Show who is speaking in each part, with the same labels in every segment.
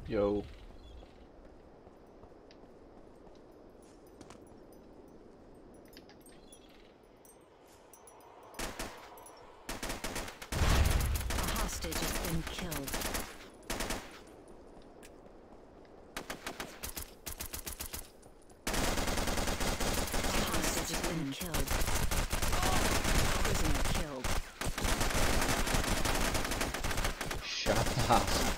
Speaker 1: Yo.
Speaker 2: A hostage has been killed. A hostage has been killed. Prisoner killed.
Speaker 1: Shut the house.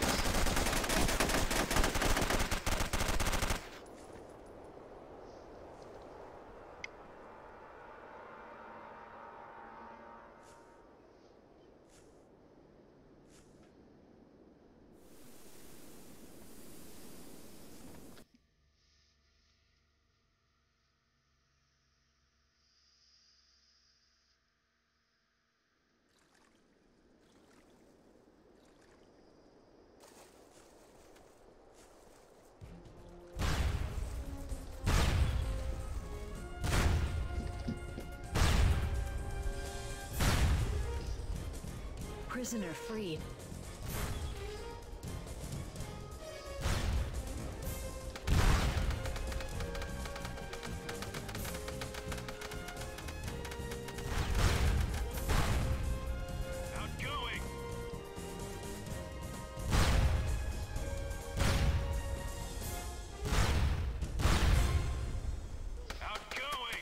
Speaker 2: Prisoner freed.
Speaker 3: Outgoing! Outgoing!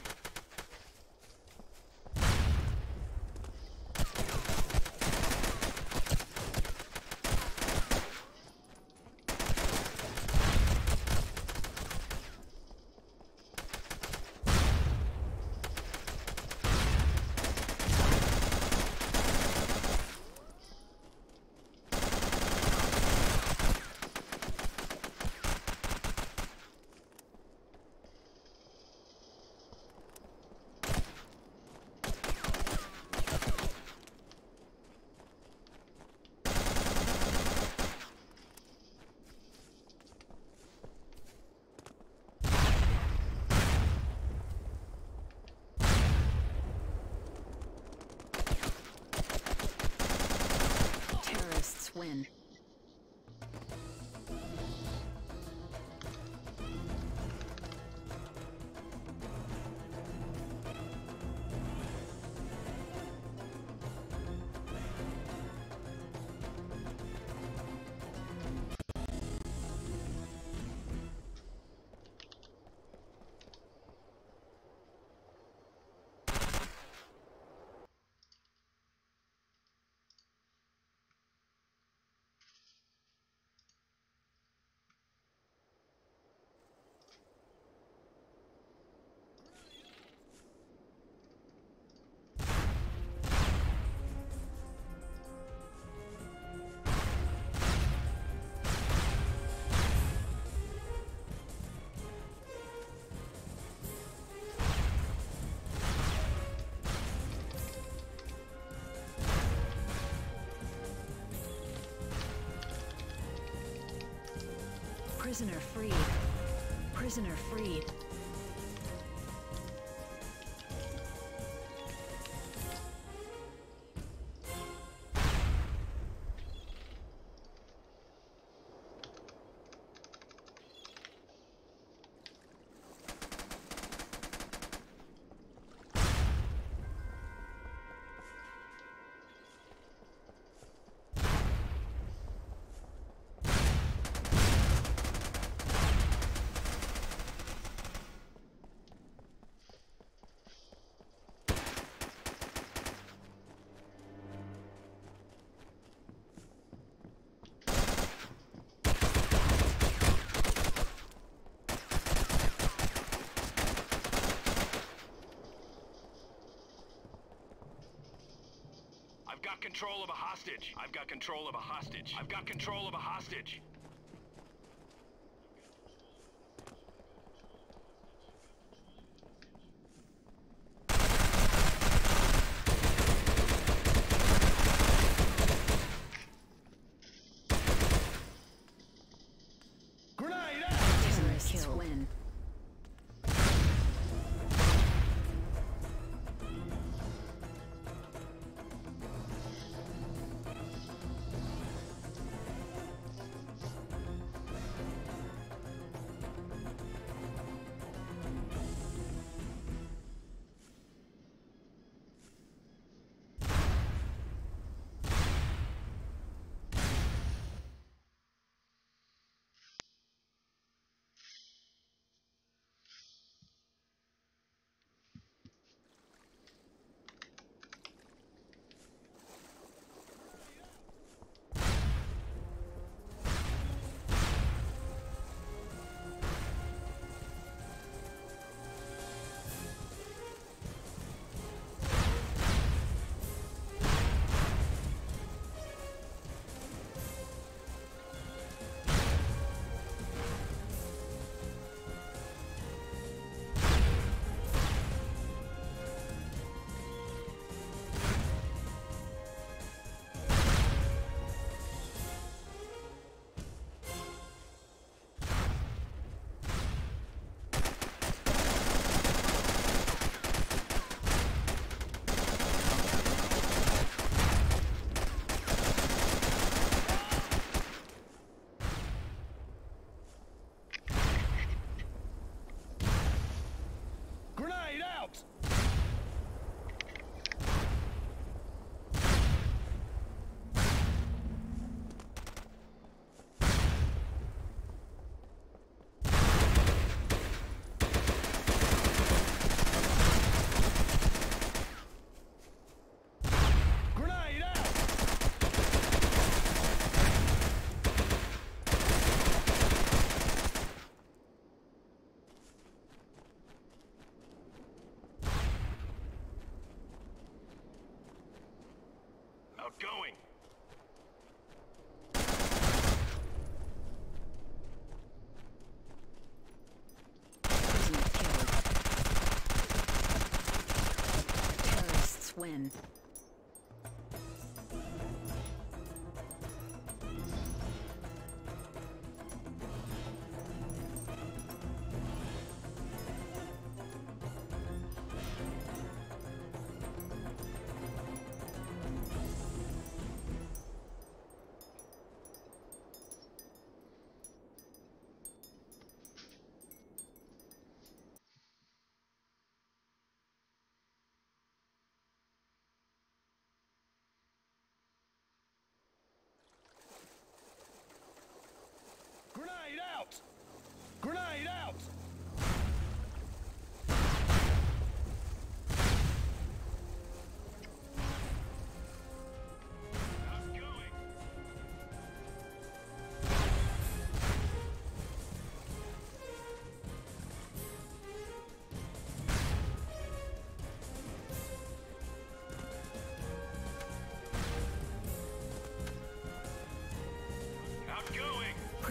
Speaker 2: Terrorists win. Prisoner freed. Prisoner freed.
Speaker 3: I've got control of a hostage. I've got control of a hostage. I've got control of a hostage.
Speaker 2: Terrorists win.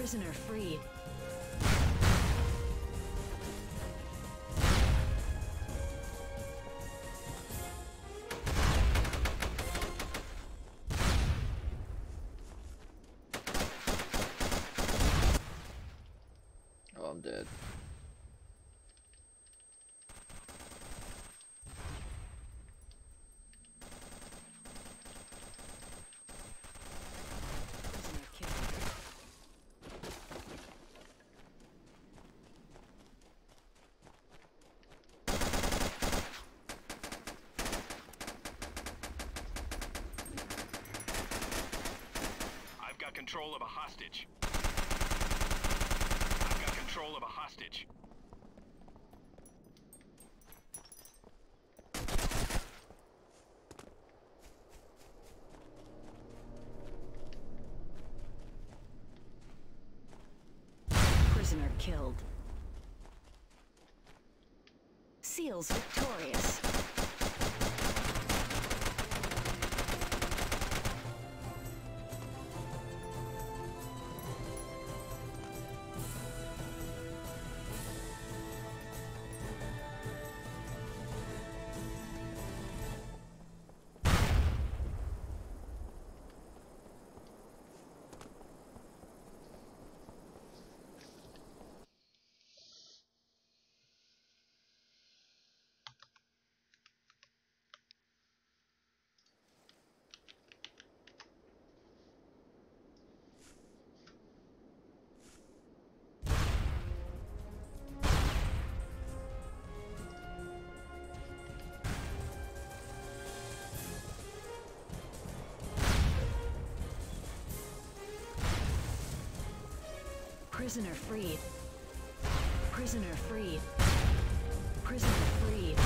Speaker 2: Prisoner freed.
Speaker 1: Oh, I'm dead.
Speaker 2: Prisoner killed.
Speaker 3: I've got control of a hostage. I've got control of a hostage.
Speaker 2: Prisoner killed. Seals victorious. Prisoner freed. Prisoner freed. Prisoner freed.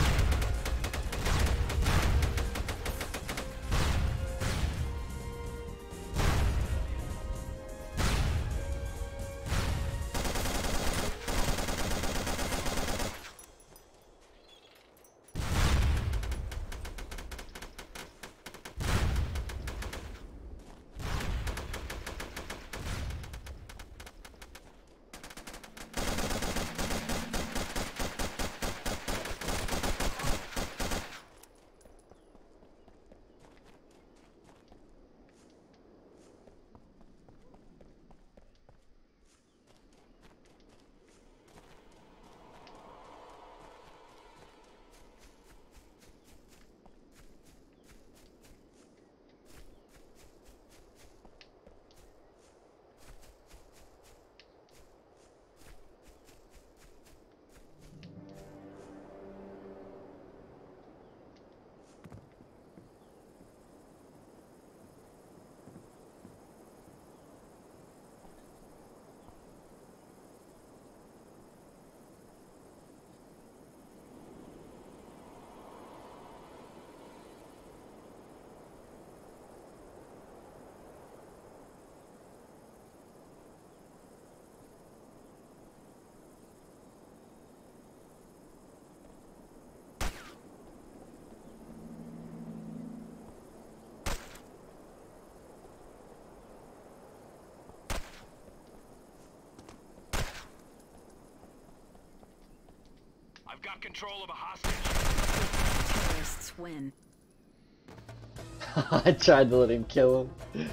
Speaker 3: I've got control of a hostage.
Speaker 2: Terrorists win.
Speaker 1: I tried to let him kill him.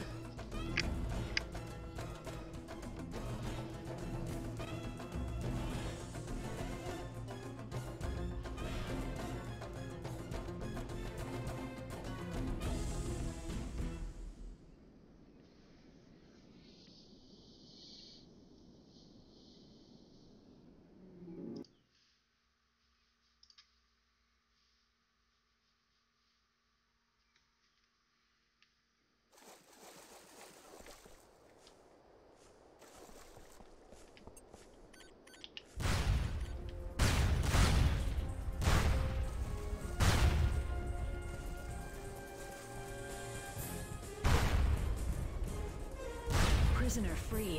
Speaker 2: Prisoner freed.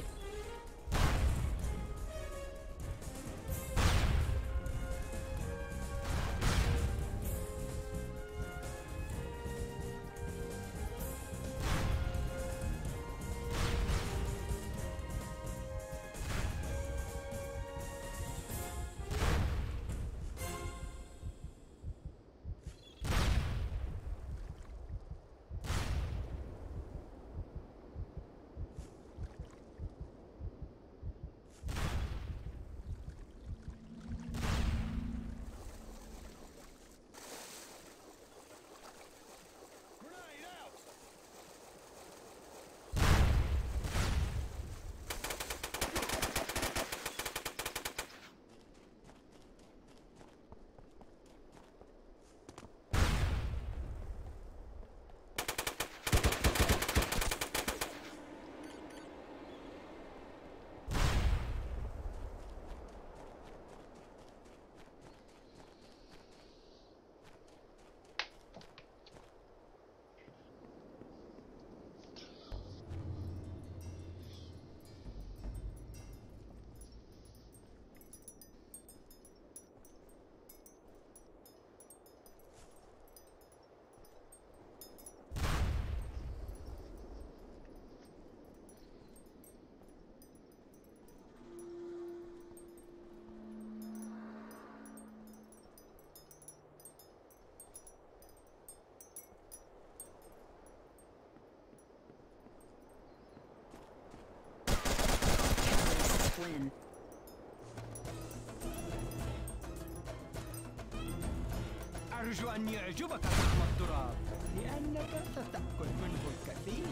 Speaker 4: أرجو أن يعجبك طعم التراب لأنك ستأكل منه الكثير.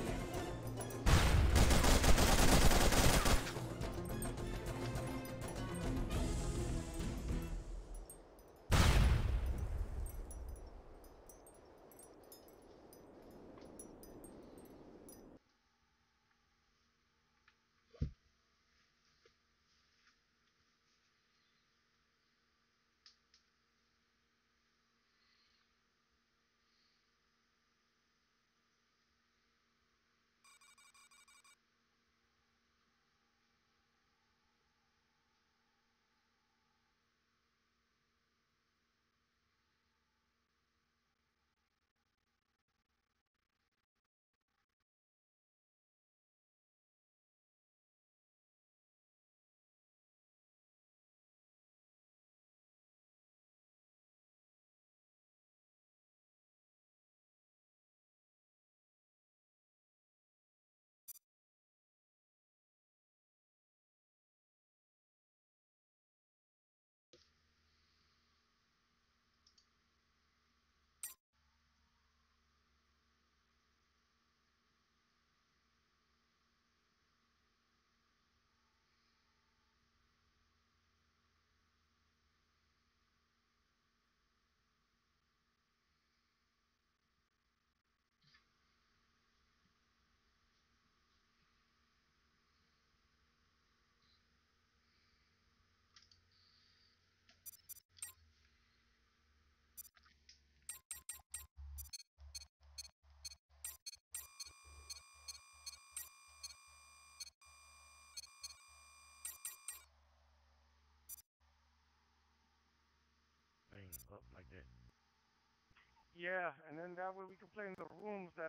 Speaker 5: Thing up like that. Yeah, and then that way we can play in the rooms that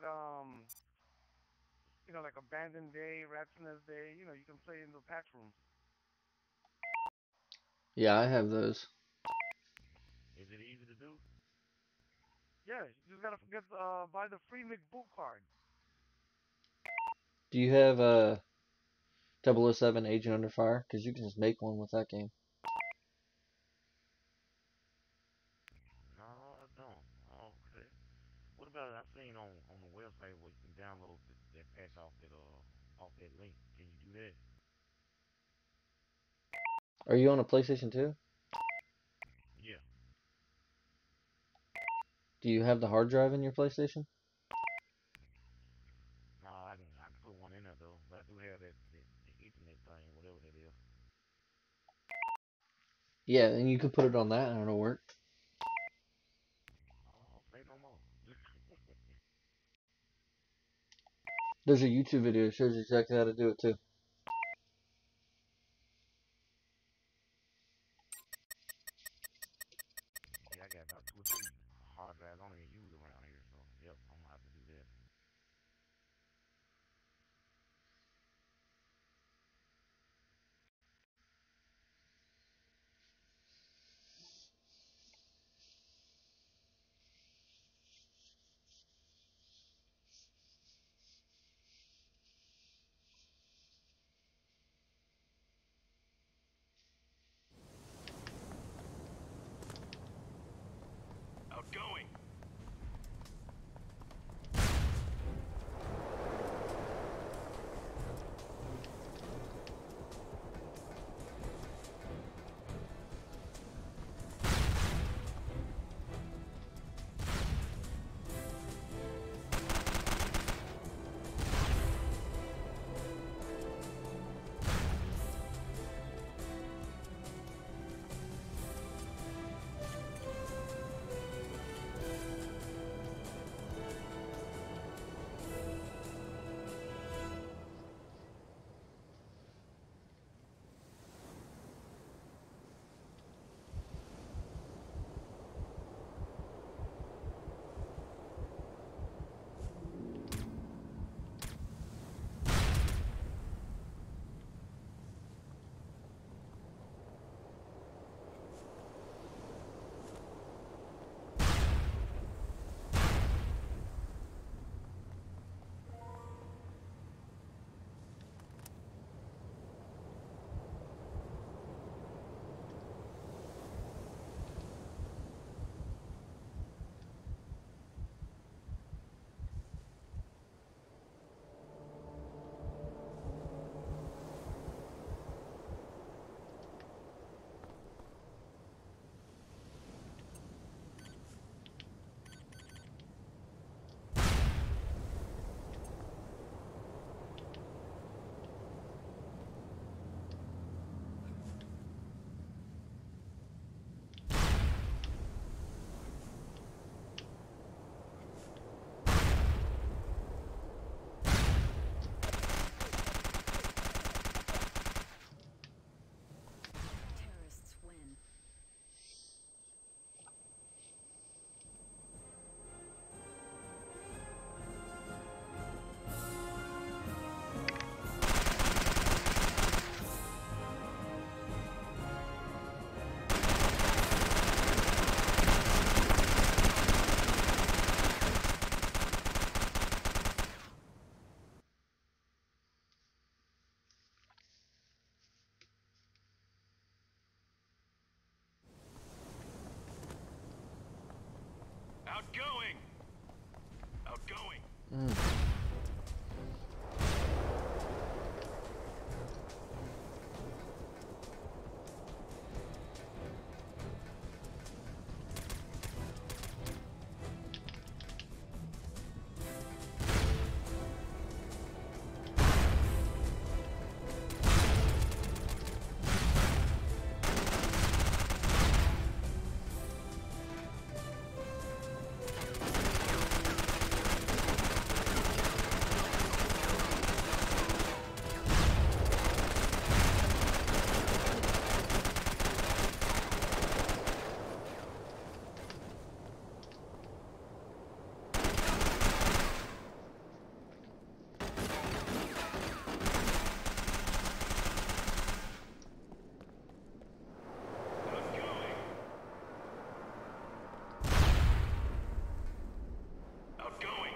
Speaker 5: like Abandoned Day, Rats Nest Day. You can play in the patch rooms.
Speaker 1: Yeah, I have those.
Speaker 5: Is it easy to do? Yeah, you just gotta forget buy the free McBoot card.
Speaker 1: Do you have 007 Agent Under Fire? Because you can just make one with that game.
Speaker 5: No, I don't. Oh, okay. What about it? I've seen on the website where you can download that patch off that link. Can you do that?
Speaker 1: Are you on a PlayStation 2?
Speaker 5: Yeah.
Speaker 1: Do you have the hard drive in your PlayStation?
Speaker 5: No, I can put one in there though. But I do have the Ethernet thing, whatever that is.
Speaker 1: Yeah, and you can put it on that and it'll work.
Speaker 5: Oh, say no more.
Speaker 1: There's a YouTube video that shows you exactly how to do it too.
Speaker 5: Yeah, I got about 2 or 3 hard drives I don't even use around here, so yep, I'm gonna have to do that.
Speaker 3: Outgoing.
Speaker 1: Mm.
Speaker 3: Outgoing.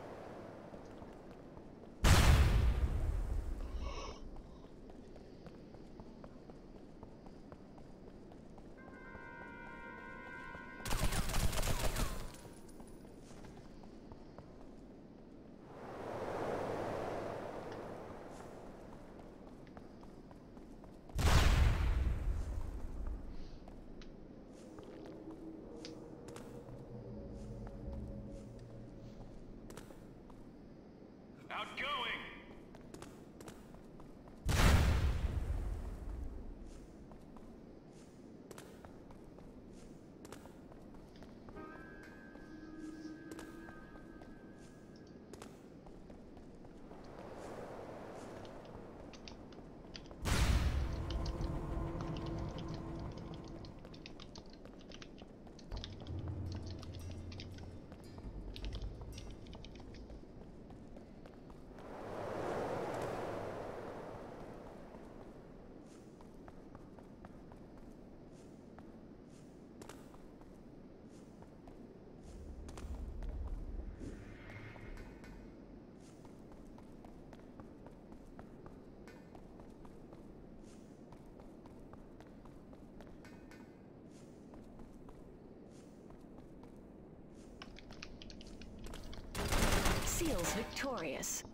Speaker 3: Outgoing.
Speaker 2: Seals victorious.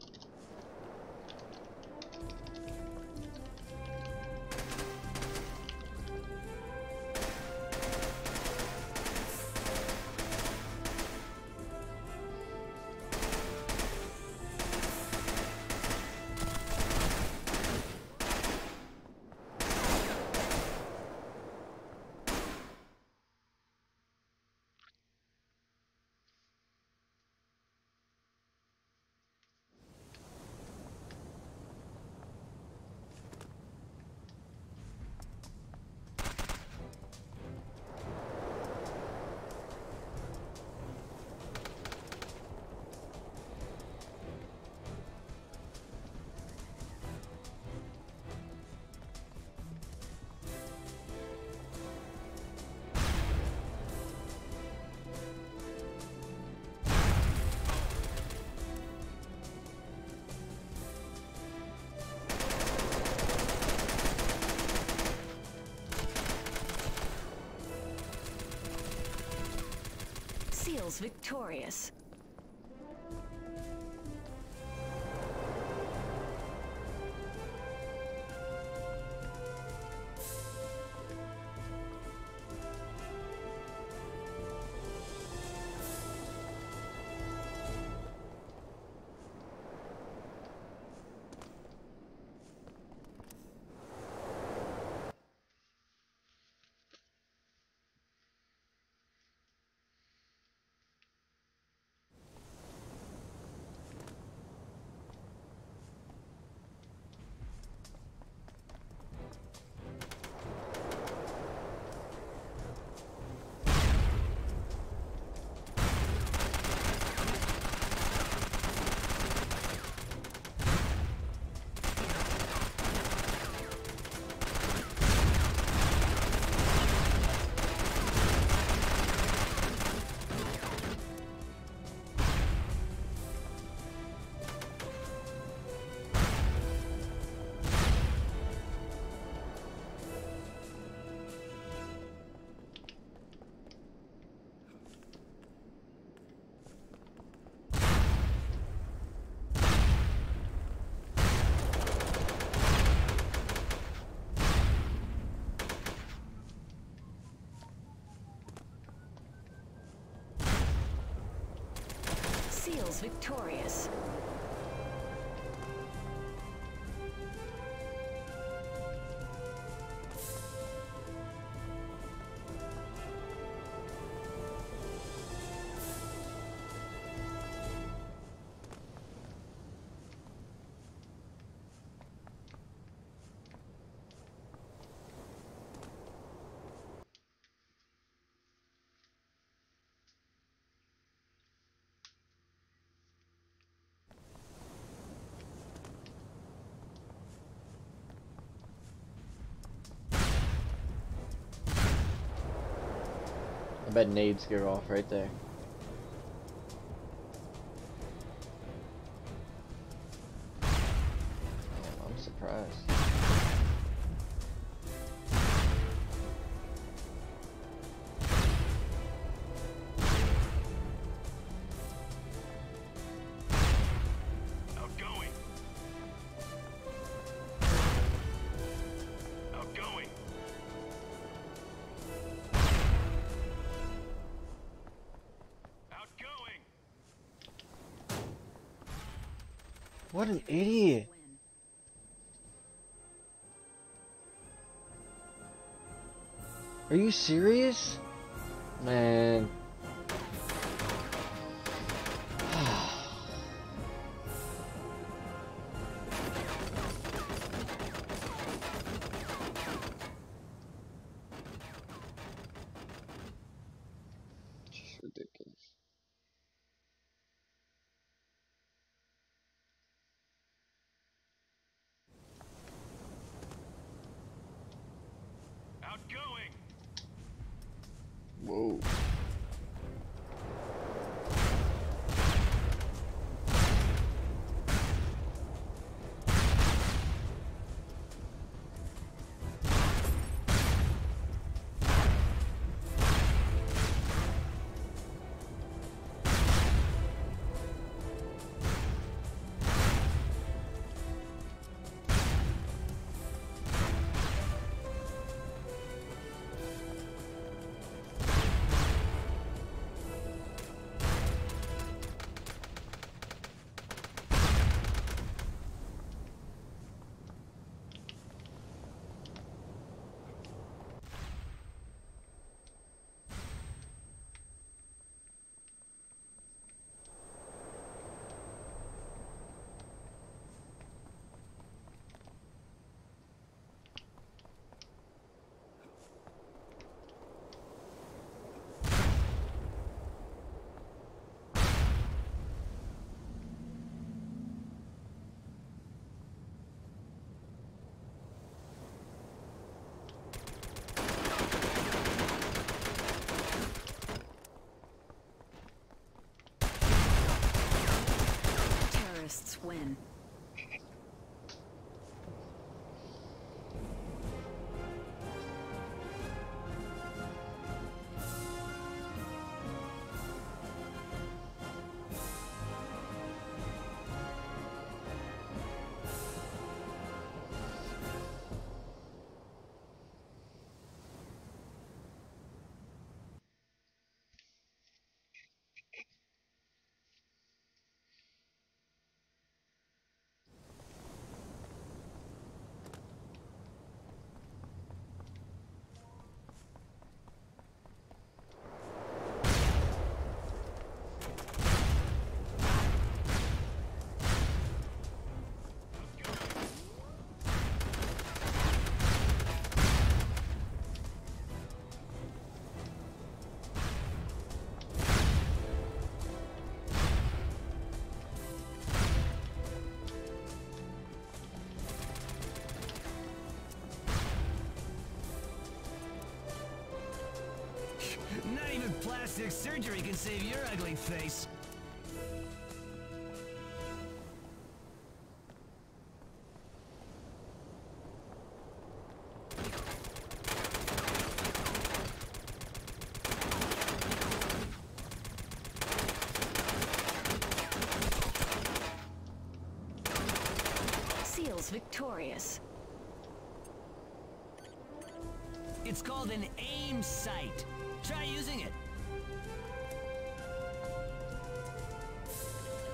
Speaker 2: Seals victorious. Seals victorious.
Speaker 1: I bet nades go off right there. I'm surprised.
Speaker 3: Outgoing. Outgoing. Outgoing.
Speaker 1: What an idiot! Are you serious? Man. Just ridiculous.
Speaker 3: Outgoing.
Speaker 1: Whoa.
Speaker 2: Terrorists win.
Speaker 4: Not even plastic surgery can save your ugly face.
Speaker 2: Seals victorious.
Speaker 4: It's called an aim sight. Try using it.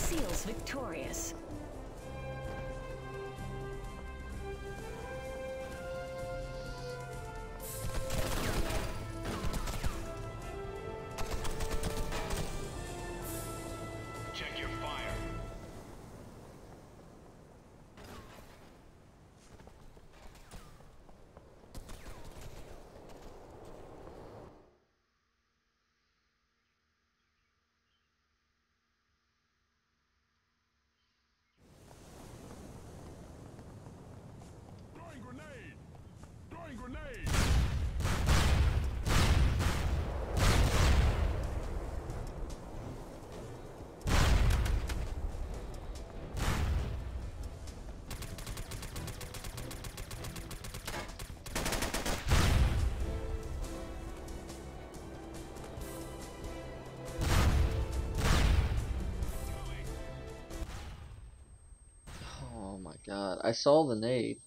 Speaker 2: Seals victorious.
Speaker 3: Check your fire.
Speaker 6: Throwing grenade! Throwing grenade!
Speaker 1: Oh my god. I saw the nade.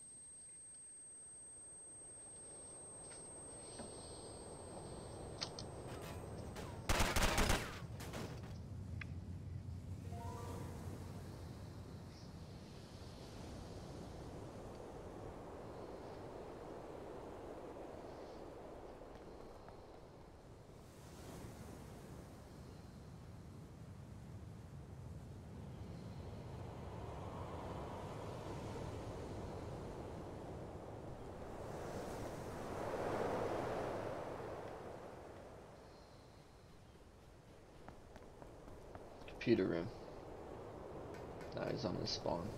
Speaker 1: Computer room. Now he's on his spawn.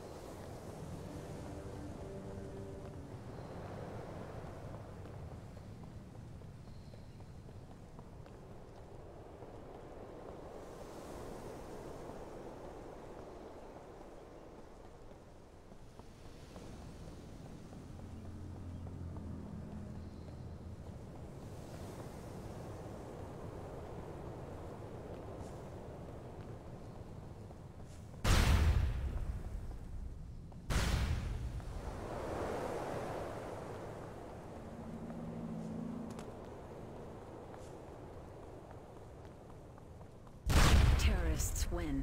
Speaker 2: Terrorists win.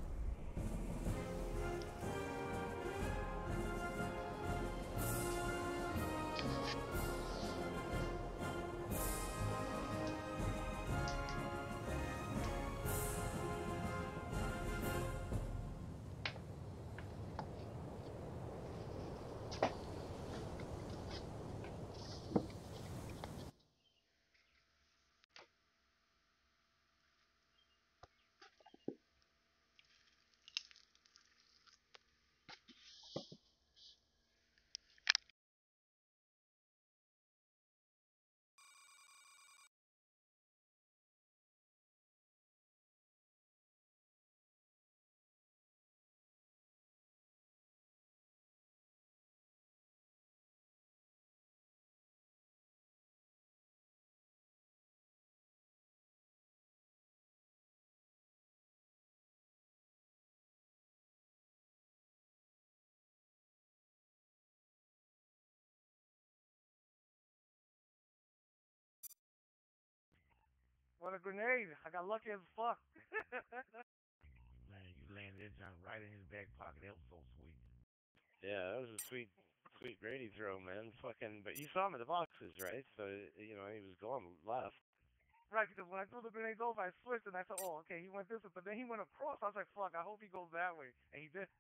Speaker 5: What a grenade! I got lucky as fuck. Man, you landed that junk right in his back pocket. That was so sweet.
Speaker 7: Yeah, that was a sweet, sweet Grady throw, man. Fucking, but you saw him in the boxes, right? So you know he was going left.
Speaker 5: Right, because when I threw the grenades over, I switched and I thought, oh, okay, he went this way. But then he went across. I was like, fuck, I hope he goes that way. And he did.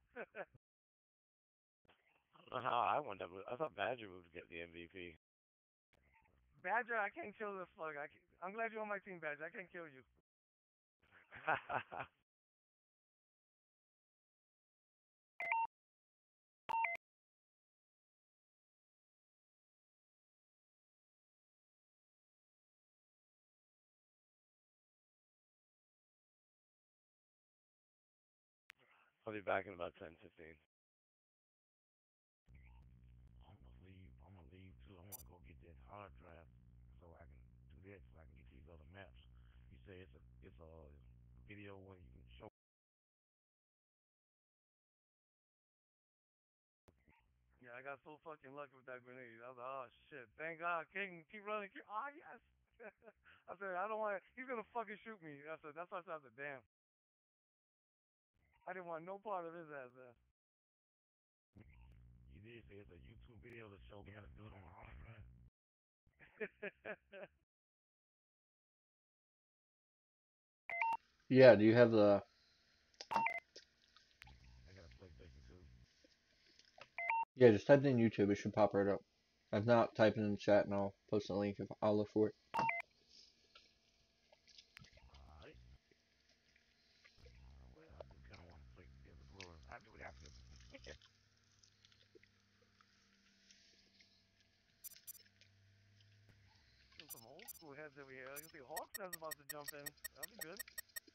Speaker 7: I don't know how I wound up. I thought Badger would get the MVP.
Speaker 5: Badger, I can't kill this fuck. I'm glad you're on my team, Badger. I can't kill you.
Speaker 7: I'll be back in about 10, 15.
Speaker 5: I'm gonna leave. I'm gonna leave too. I want to go get that hard drive so I can do that. So I can get these other maps. You say it's a video where you can show. Yeah, I got so fucking lucky with that grenade. I was like, oh shit, thank God, King, keep running. Oh yes. I said I don't want. He's gonna fucking shoot me. I said that's why I said damn.
Speaker 7: I didn't want no part of his ass there.
Speaker 5: You did say it's a YouTube video to show me how to do it on a hard drive.
Speaker 1: Yeah, do you have the...
Speaker 5: I got a PlayStation 2.
Speaker 1: Yeah, just type it in YouTube. It should pop right up. If not, type it in the chat and I'll post a link if I'll look for it.
Speaker 5: Alright. Well, I just kind of want to play Gears of War. I do it after.
Speaker 7: Some old school heads over here. I can see Hawkman's about to jump in. That'll be good.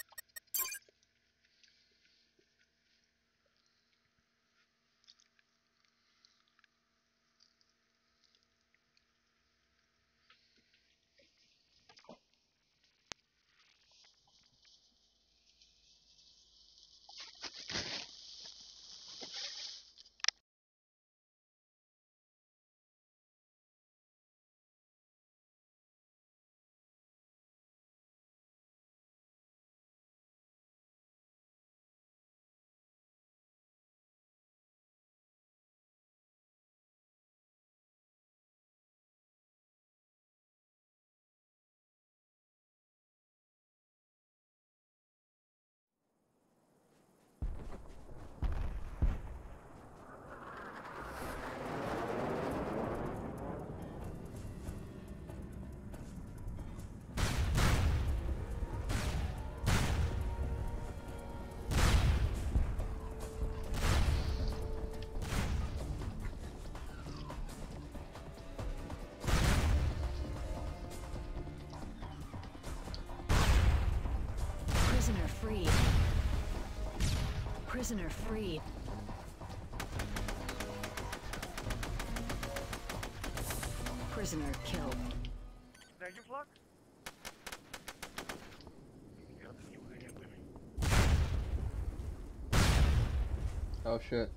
Speaker 2: Prisoner freed. Prisoner freed. Prisoner killed.
Speaker 7: Thank you, Pluck.
Speaker 1: Oh shit.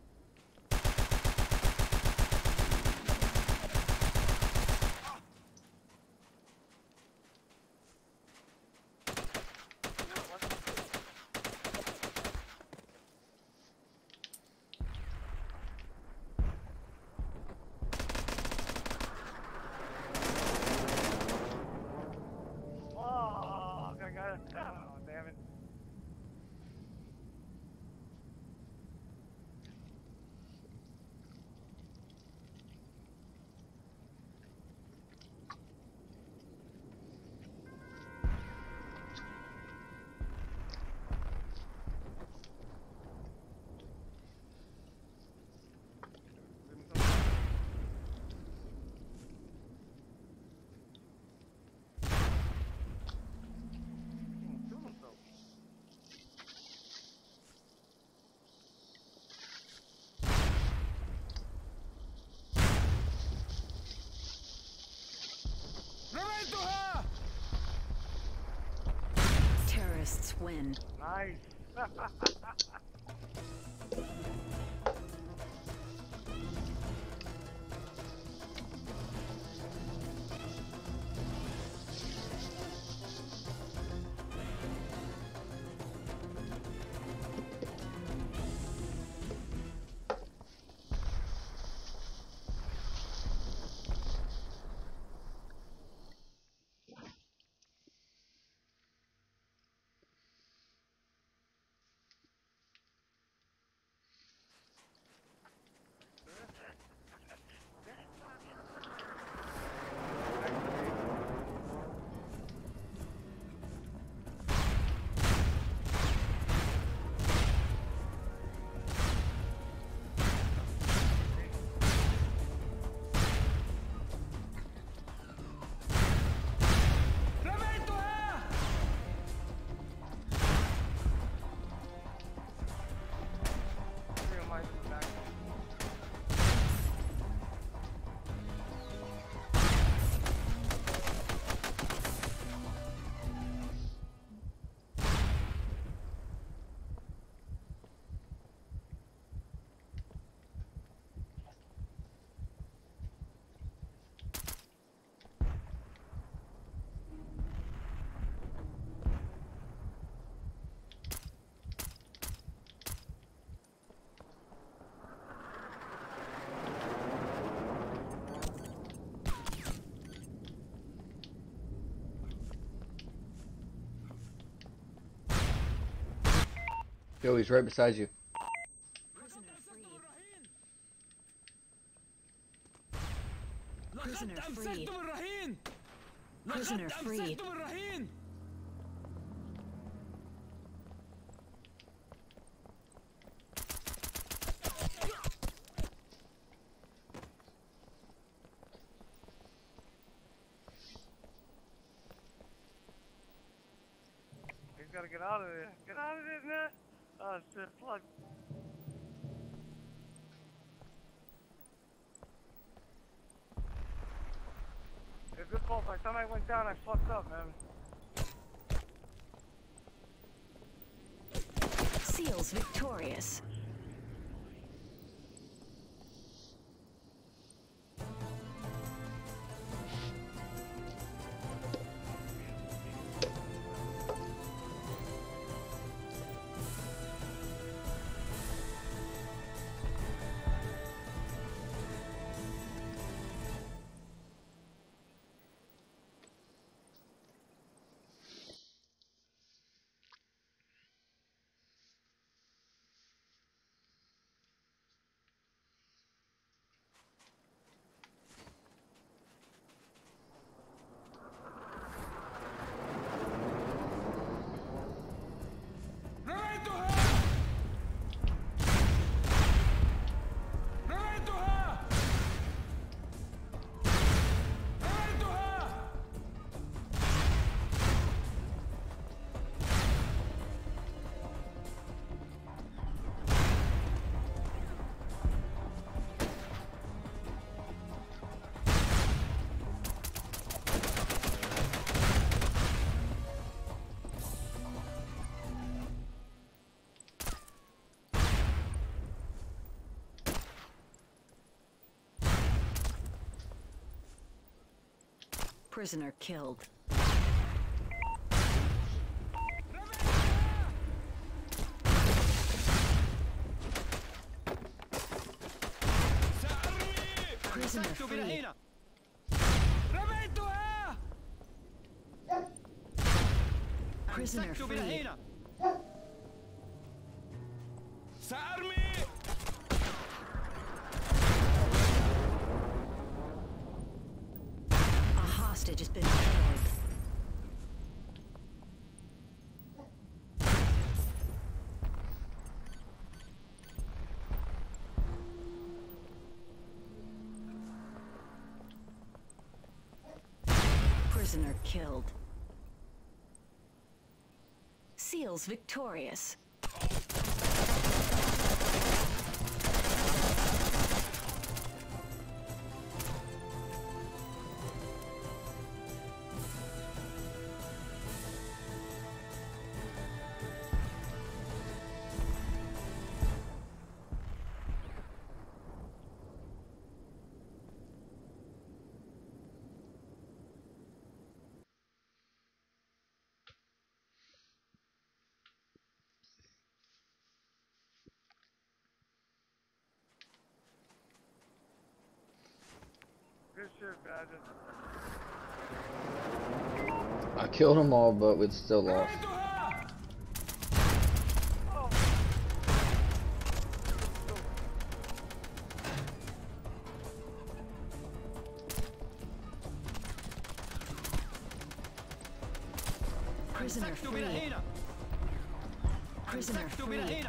Speaker 7: Oh, I got it. Oh, damn it.
Speaker 4: رميتها.
Speaker 2: Terrorists win.
Speaker 7: Nice.
Speaker 1: Yo, he's right beside you.
Speaker 2: Prisoner freed. Prisoner freed.
Speaker 7: He's gotta get out of there. Get out of there, man. Oh shit, plug. It's good fault. By the time I went down, I fucked up, man.
Speaker 2: Seals victorious. Prisoner killed. Prisoner free. Prisoner free. A hostage has been killed. Prisoner killed. Seals victorious.
Speaker 7: Good shit, Badger.
Speaker 1: I killed them all, but we still lost.
Speaker 2: Prisoner free. Prisoner free.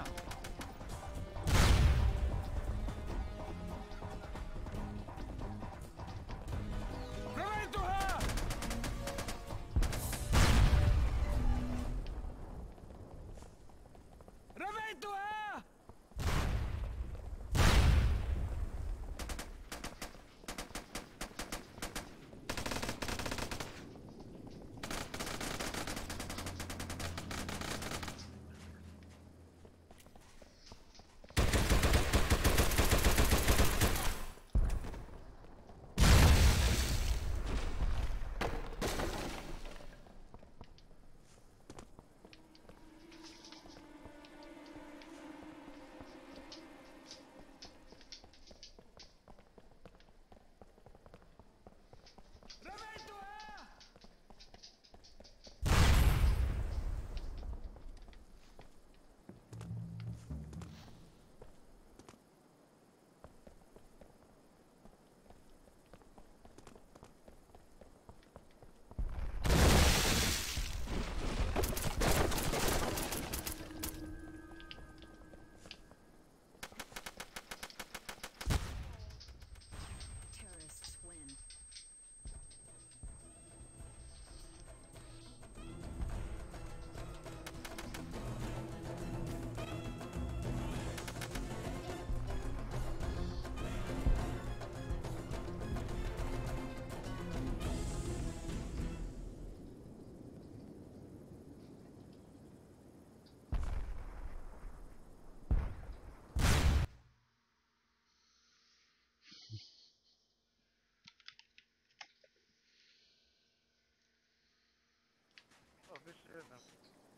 Speaker 7: good now.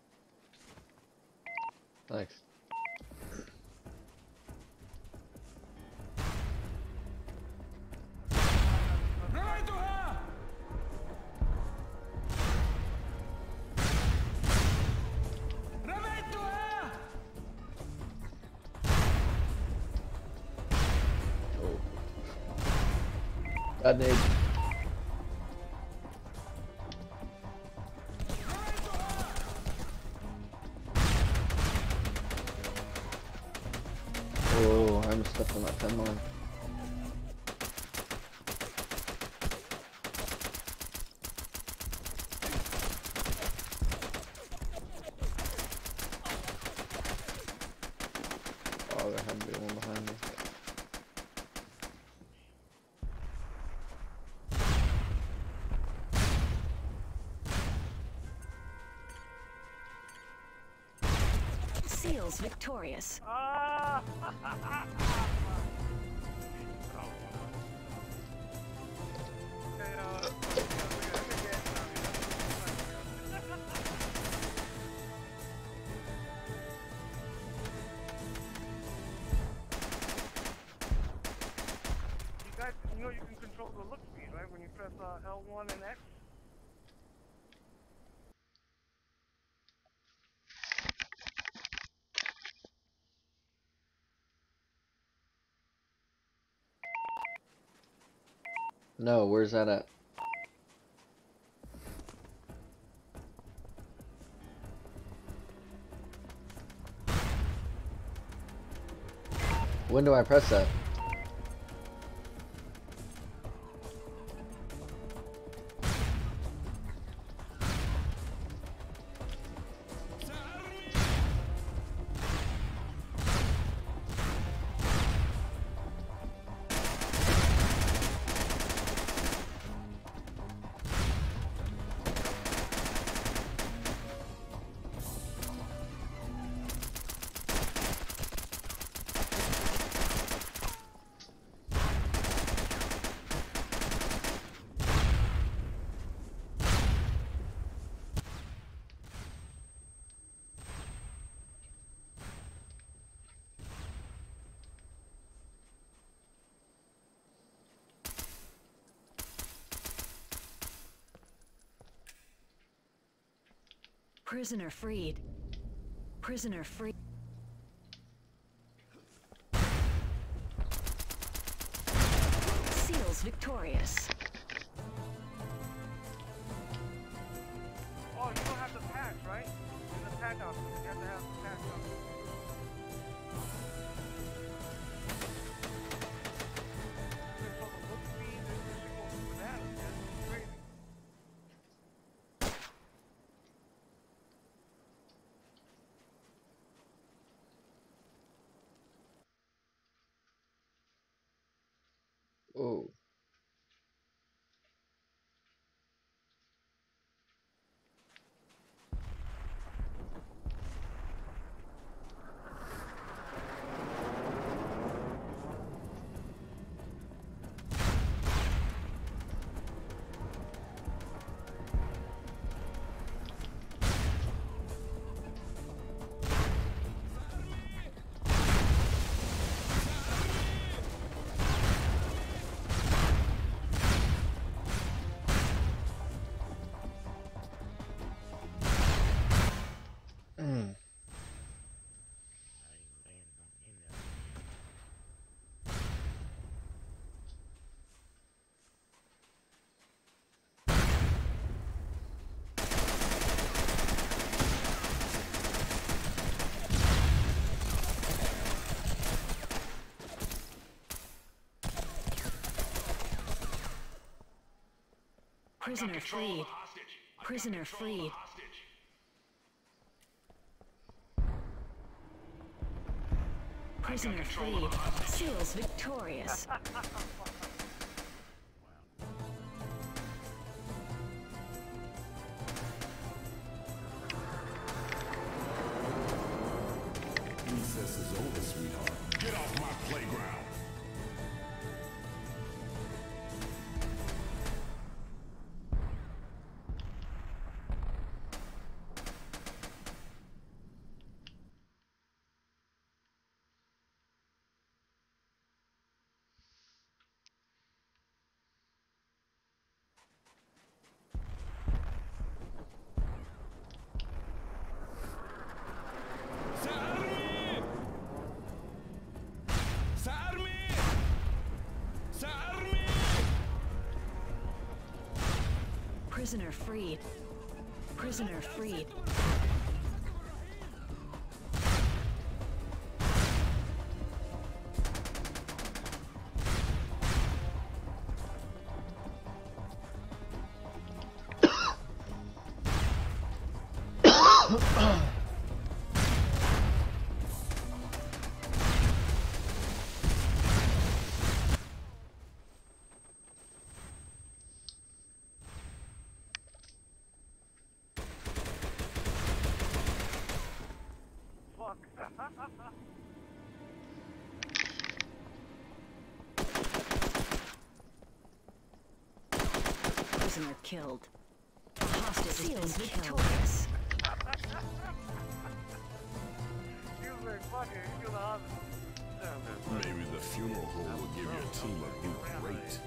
Speaker 1: Thanks.
Speaker 6: رميتها! رميتها!
Speaker 1: Oh. Bad nade. Oh, I almost stepped on that 10 line. Oh, there had to be one behind me.
Speaker 2: Seals victorious.
Speaker 7: Ah! You know you can control the look speed, right? When you press L1 and X?
Speaker 1: No, where's that at? When do I press that?
Speaker 2: Prisoner freed. Prisoner free. Seals victorious.
Speaker 7: Oh, you don't have the patch, right? There's a patch option. You have to have the patch option. Control the look speed, and this shit goes bananas, man. It's crazy.
Speaker 1: Oh.
Speaker 2: Prisoner freed. Prisoner freed. Prisoner freed. Seals victorious.
Speaker 6: Recess is over, sweetheart. Get off my playground.
Speaker 2: Prisoner freed. Prisoner freed.
Speaker 7: Fuck.
Speaker 2: Prisoner killed. The hostage Seals has been killed. victorious.
Speaker 7: You was like, fuck it, you the hostage.
Speaker 6: Maybe the funeral home will give your team a new rate.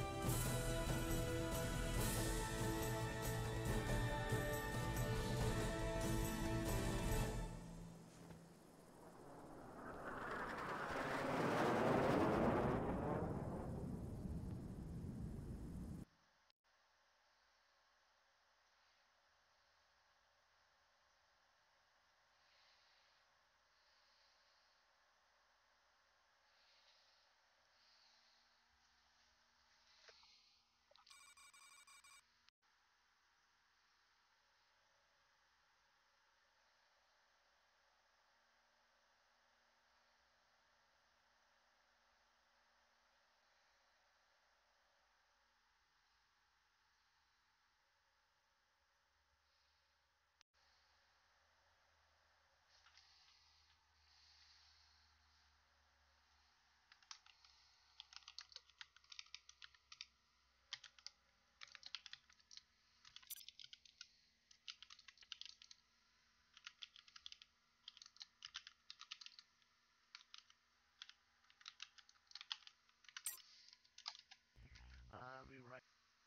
Speaker 5: I'll be right.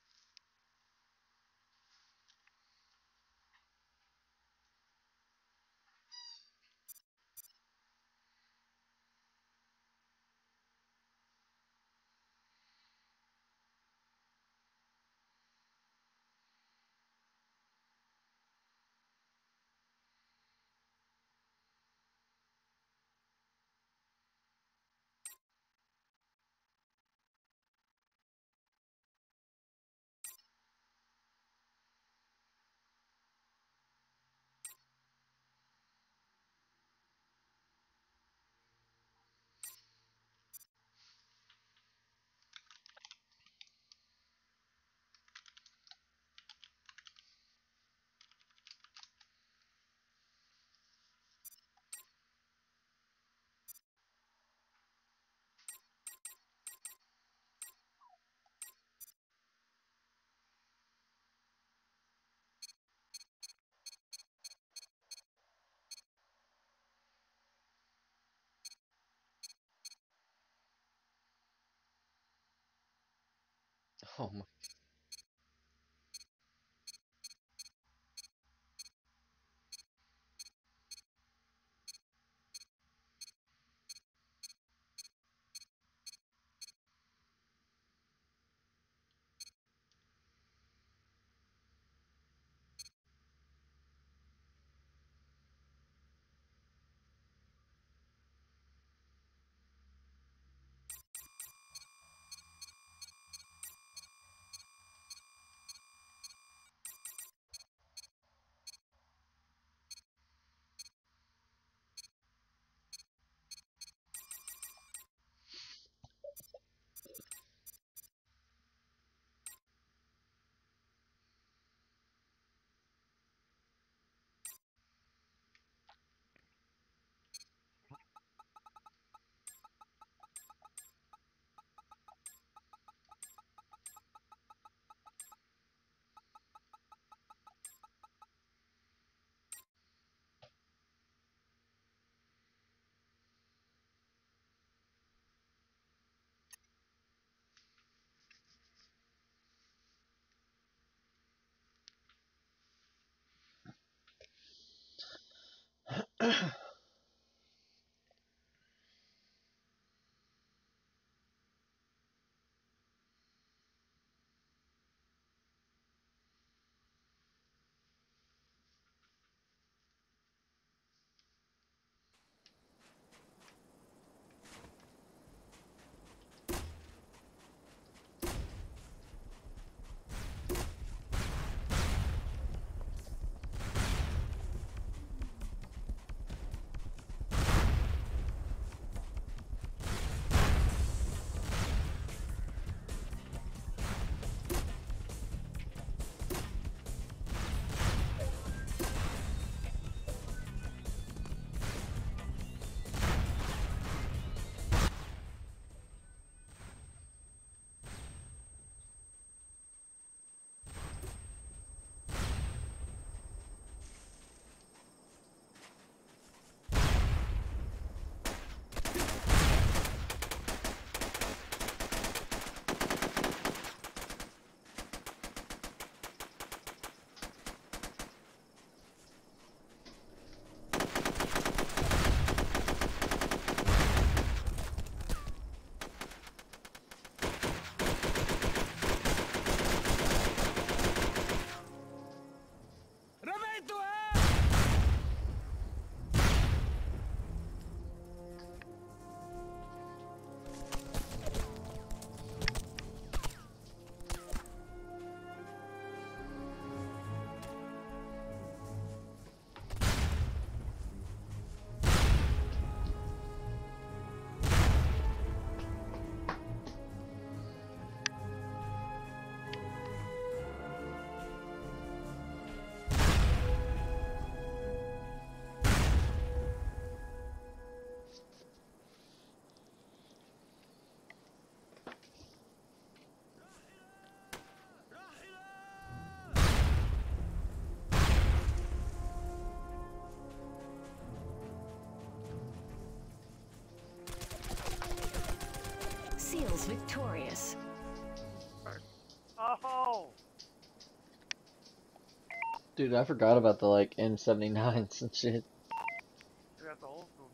Speaker 1: Oh my.
Speaker 2: Seals victorious.
Speaker 7: Oh!
Speaker 1: Dude, I forgot about the like M79s and shit.
Speaker 7: You got the old school.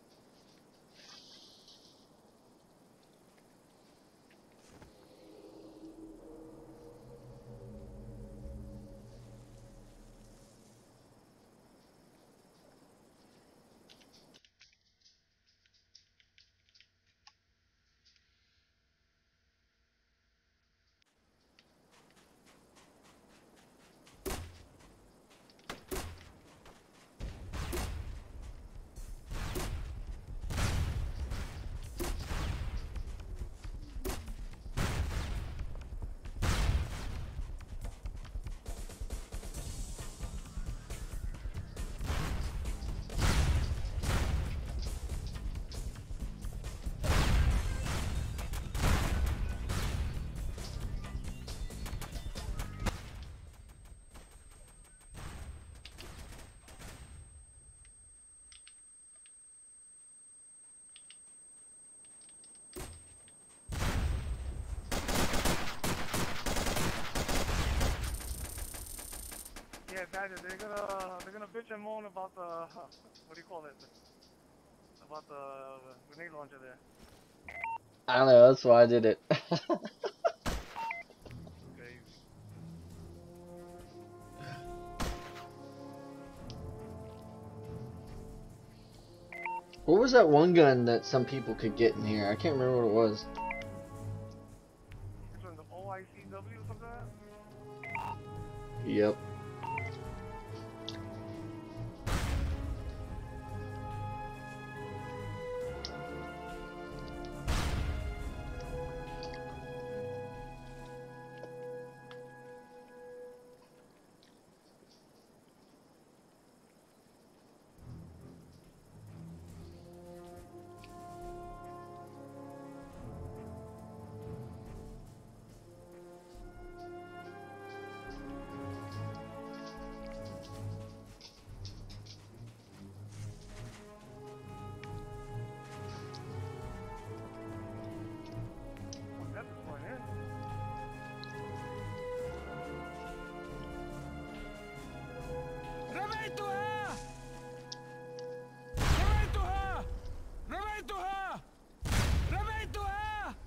Speaker 7: Yeah, Badger, they're gonna bitch and moan about the what do you call it? About the grenade launcher there.
Speaker 1: I don't know, that's why I did it.
Speaker 7: Crazy.
Speaker 1: What was that one gun that some people could get in here? I can't remember what it was.
Speaker 7: Which one, the OICW or something like that?
Speaker 1: Yep.
Speaker 7: That's this one here.
Speaker 4: رميتها! رميتها! رميتها! رميتها!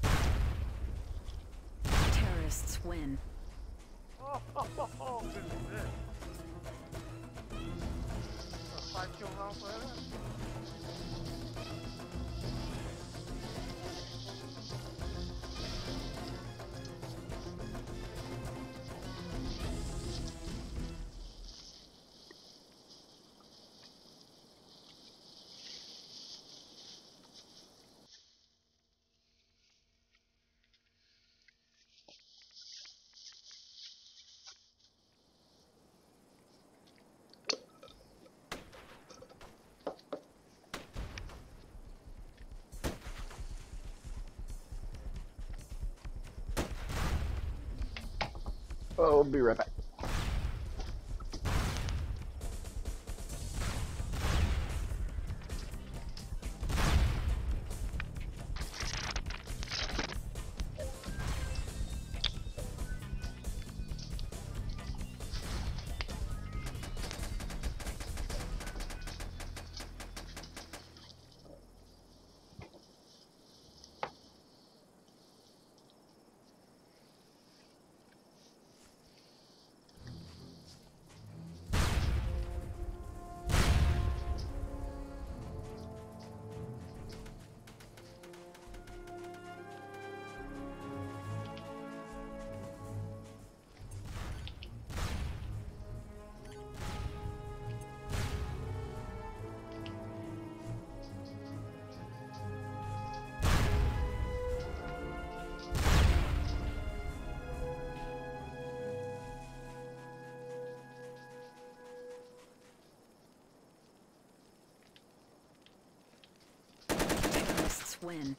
Speaker 2: Terrorists win.
Speaker 7: Oh, this is it. 5 kill round for that?
Speaker 1: Oh, we'll be right back.
Speaker 2: Terrorists win.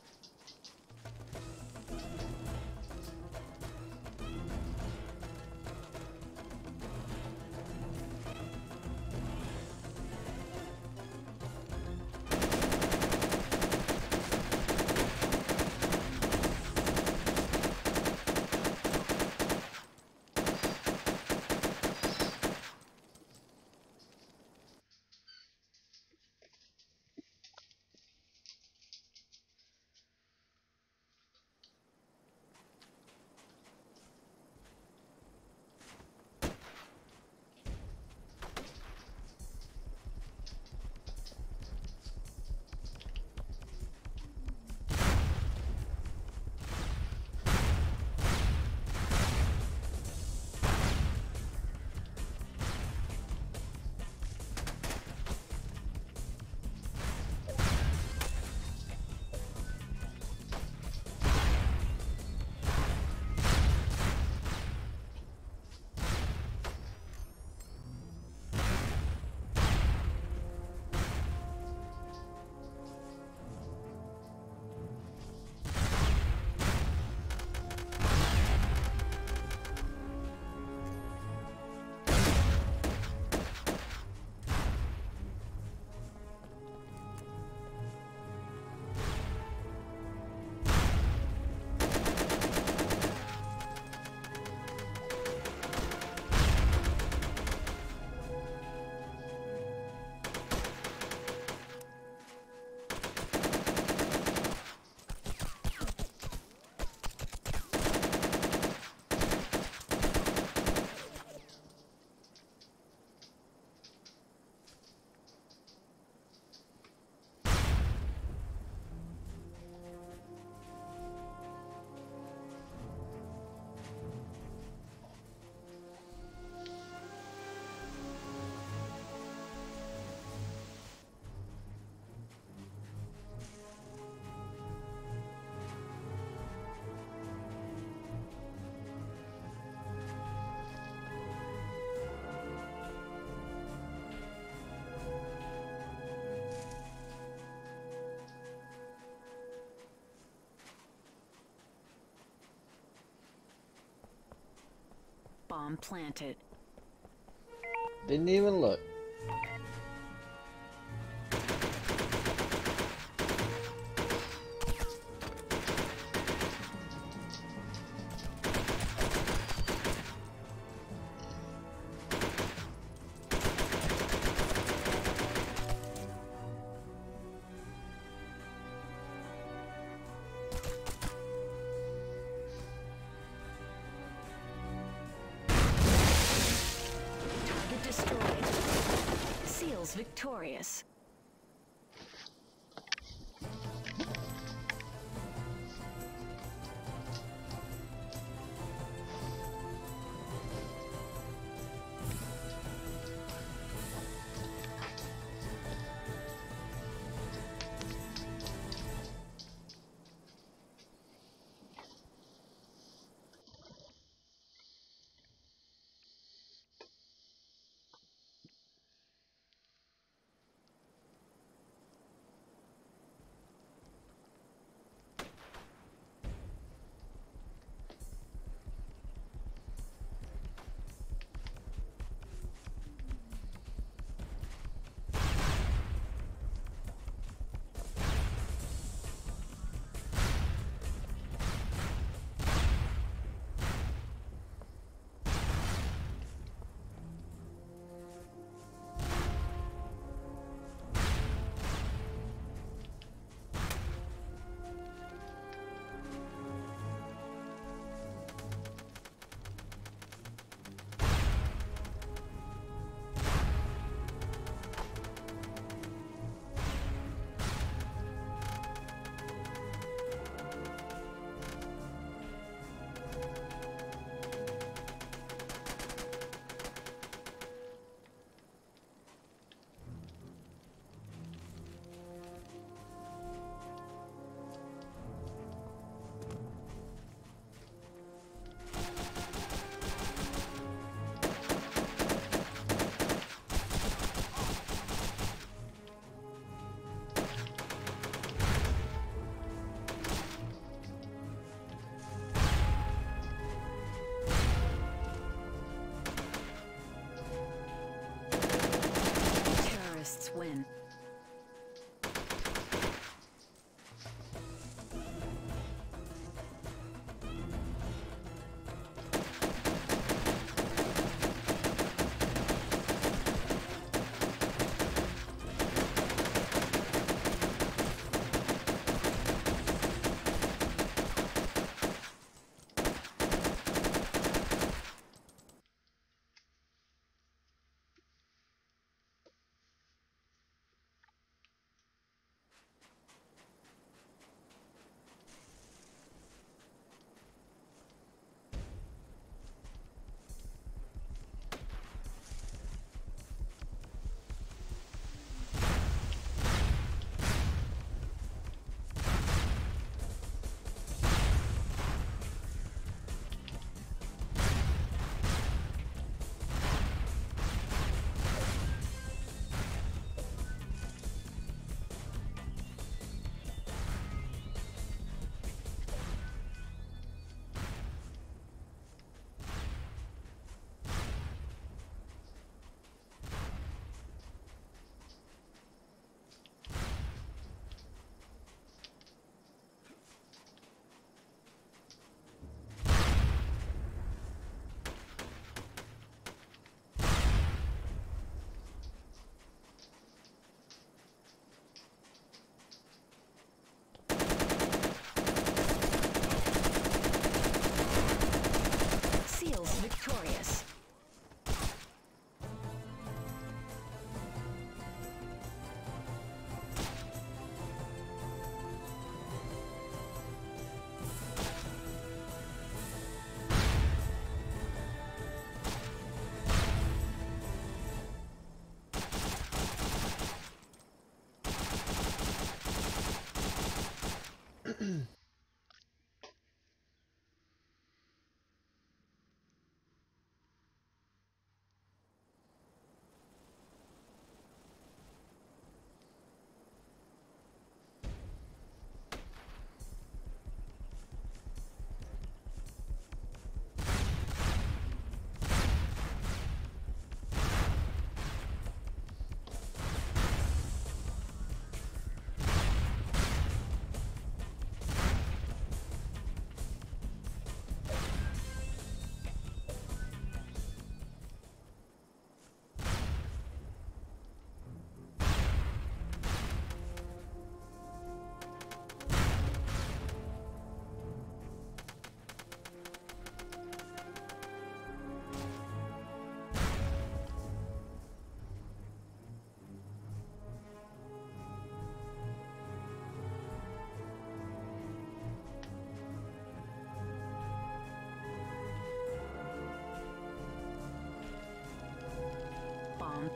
Speaker 2: Bomb planted.
Speaker 1: Didn't even look.
Speaker 2: Target destroyed. Seals victorious.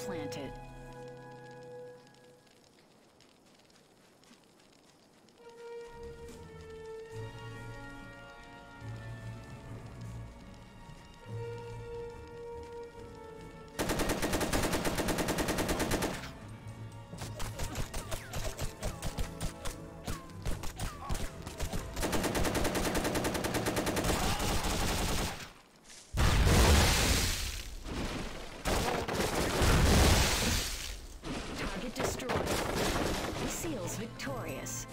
Speaker 2: planted. Target destroyed. Seals victorious.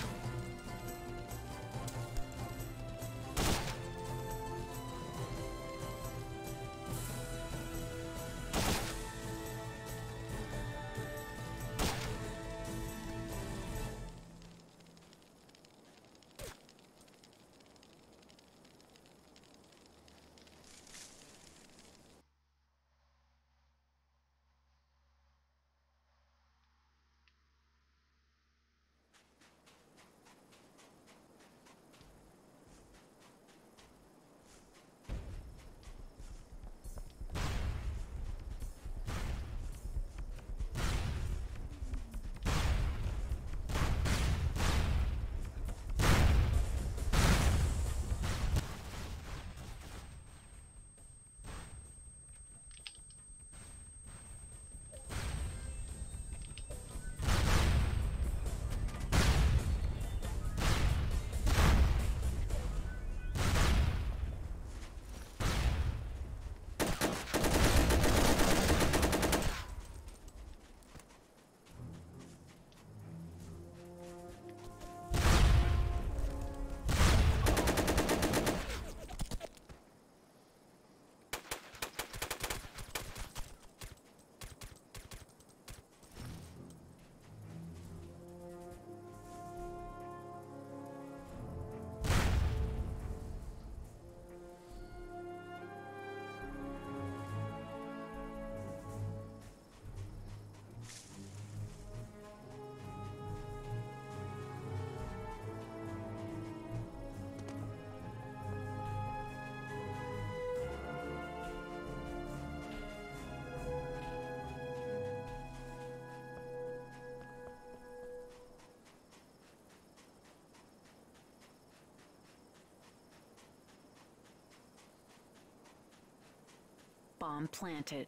Speaker 2: Bomb planted.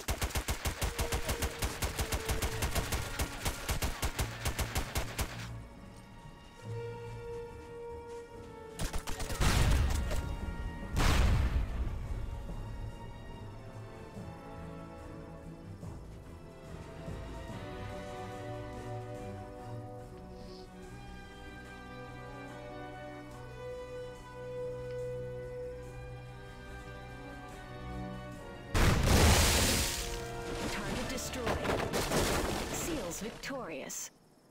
Speaker 2: Target destroyed. Seals victorious.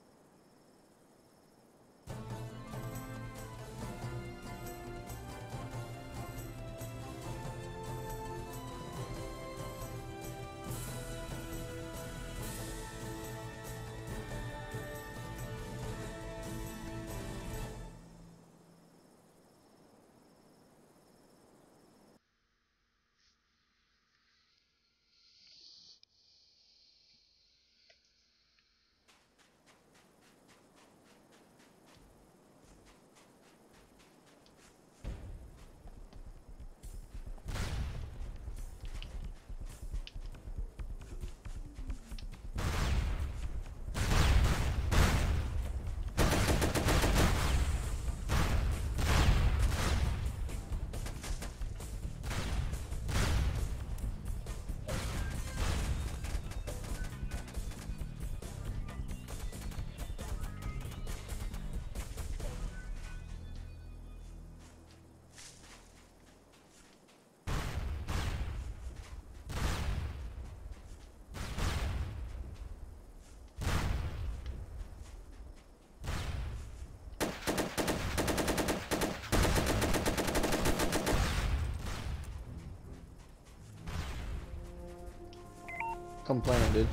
Speaker 1: Come planet, dude.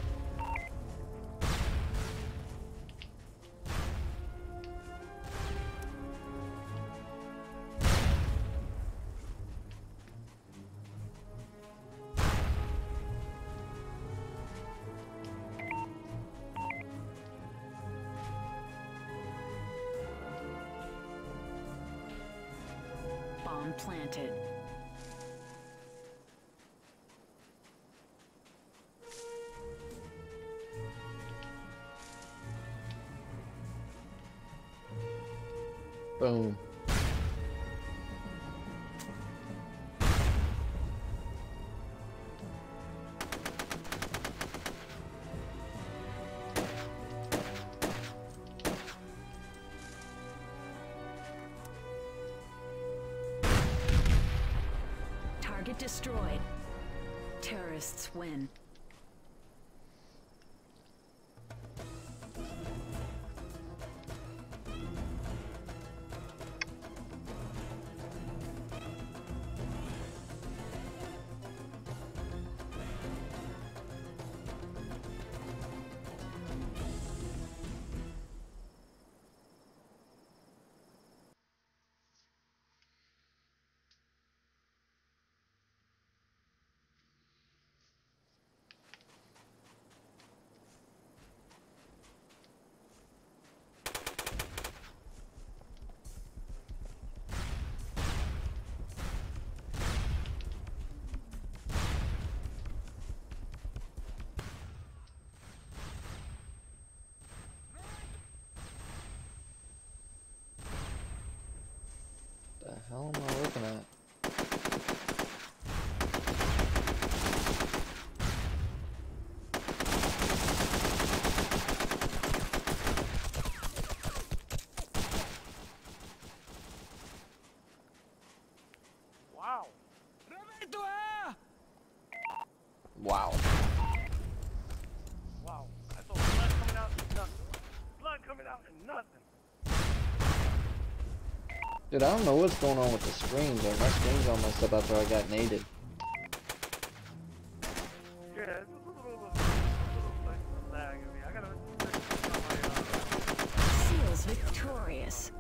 Speaker 2: Bomb planted.
Speaker 1: Boom.
Speaker 2: Target destroyed. Terrorists win.
Speaker 1: The hell am I looking at?
Speaker 7: Wow.
Speaker 1: Wow.
Speaker 7: Wow. I saw blood coming out and nothing. Blood coming out and nothing.
Speaker 1: Dude, I don't know what's going on with the screen, but my screen's all messed up after I got naded.
Speaker 7: Yeah, it's a little like lag in me. I gotta
Speaker 2: Seals victorious.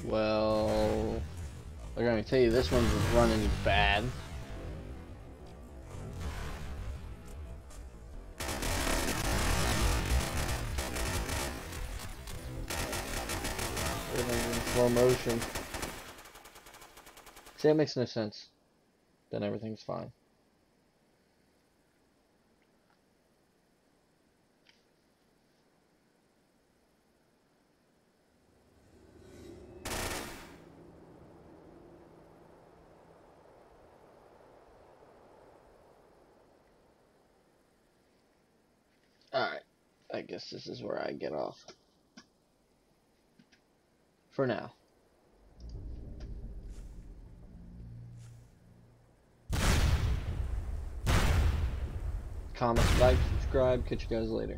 Speaker 1: Well, I'm gonna tell you this one's running bad. Everything's in slow motion. See, that makes no sense. Then everything's fine. Alright, I guess this is where I get off. For now. Comment, like, subscribe, catch you guys later.